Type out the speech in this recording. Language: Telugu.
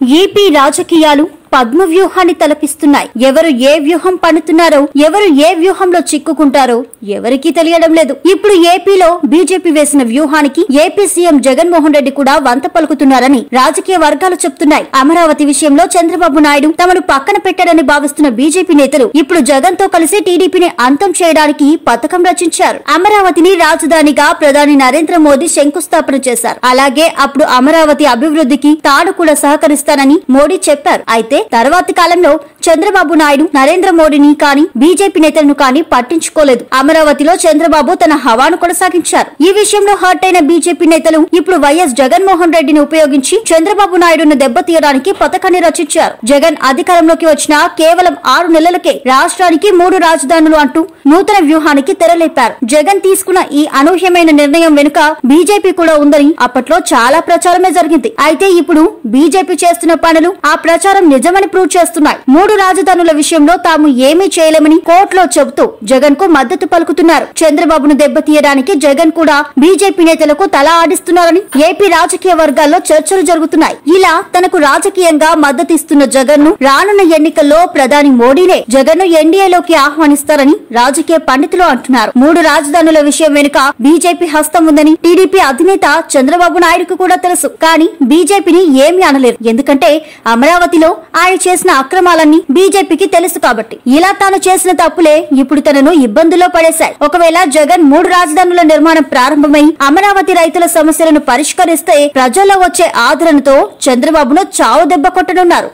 ఏపీ రాజకీయాలు పద్మ వ్యూహాన్ని తలపిస్తున్నాయి. ఎవరు ఏ వ్యూహం పన్నుతున్నారో, ఎవరు ఏ వ్యూహంలో చిక్కుకుంటారో ఎవరికీ తెలియడం లేదు. ఇప్పుడు ఏపీలో బీజేపీ వేసిన వ్యూహానికి ఏపీ సీఎం జగన్మోహన్ రెడ్డి కూడా వంత పలుకుతున్నారని రాజకీయ వర్గాలు చెప్తున్నాయి. అమరావతి విషయంలో చంద్రబాబు నాయుడు తమను పక్కన పెట్టారని భావిస్తున్న బీజేపీ నేతలు ఇప్పుడు జగన్ తో కలిసి టీడీపీని అంతం చేయడానికి పథకం రచించారు. అమరావతిని రాజధానిగా ప్రధాని నరేంద్ర మోదీ శంకుస్థాపన చేశారు. అలాగే అప్పుడు అమరావతి అభివృద్ధికి తాను కూడా సహకరిస్తానని మోడీ చెప్పారు. అయితే తర్వాతి కాలంలో చంద్రబాబు నాయుడు నరేంద్ర మోడీని కానీ బీజేపీ నేతలను కానీ పట్టించుకోలేదు. అమరావతిలో చంద్రబాబు తన హవాను కొనసాగించారు. ఈ విషయంలో హర్ట్ అయిన బీజేపీ నేతలు ఇప్పుడు వైఎస్ జగన్మోహన్ రెడ్డిని ఉపయోగించి చంద్రబాబు నాయుడును దెబ్బతీయడానికి పథకాన్ని రచించారు. జగన్ అధికారంలోకి వచ్చిన కేవలం 6 నెలలకే రాష్ట్రానికి 3 రాజధానులు అంటూ నూతన వ్యూహానికి తెరలేపారు. జగన్ తీసుకున్న ఈ అనూహ్యమైన నిర్ణయం వెనుక బీజేపీ కూడా ఉందని అప్పట్లో చాలా ప్రచారమే జరిగింది. అయితే ఇప్పుడు బీజేపీ చేస్తున్న పనులు ఆ ప్రచారం నిజమని ప్రూవ్ చేస్తున్నాయి. 3 రాజధానుల విషయంలో తాము ఏమీ చేయలేమని కోర్టులో చెబుతూ జగన్ కు మద్దతు పలుకుతున్నారు. చంద్రబాబును దెబ్బతీయడానికి జగన్ కూడా బీజేపీ నేతలకు తల ఆడిస్తున్నారని ఏపీ రాజకీయ వర్గాల్లో చర్చలు జరుగుతున్నాయి. ఇలా తనకు రాజకీయంగా మద్దతిస్తున్న జగన్ ను రానున్న ఎన్నికల్లో ప్రధాని మోడీనే జగన్ ను ఎన్డీఏలోకి ఆహ్వానిస్తారని రాజకీయ పండితులు అంటున్నారు. 3 రాజధానుల విషయం వెనుక బీజేపీ హస్తం ఉందని టీడీపీ అధినేత చంద్రబాబు నాయుడుకు కూడా తెలుసు. కానీ బీజేపీని ఏమీ అనలేరు. ఎందుకంటే అమరావతిలో ఆయన చేసిన అక్రమాలన్నీ బీజేపీకి తెలుసు కాబట్టి. ఇలా తాను చేసిన తప్పులే ఇప్పుడు తనను ఇబ్బందుల్లో పడేశాయి. ఒకవేళ జగన్ 3 రాజధానుల నిర్మాణం ప్రారంభమై అమరావతి రైతుల సమస్యలను పరిష్కరిస్తే ప్రజల్లో వచ్చే ఆదరణతో చంద్రబాబును చావు దెబ్బ కొట్టనున్నారు.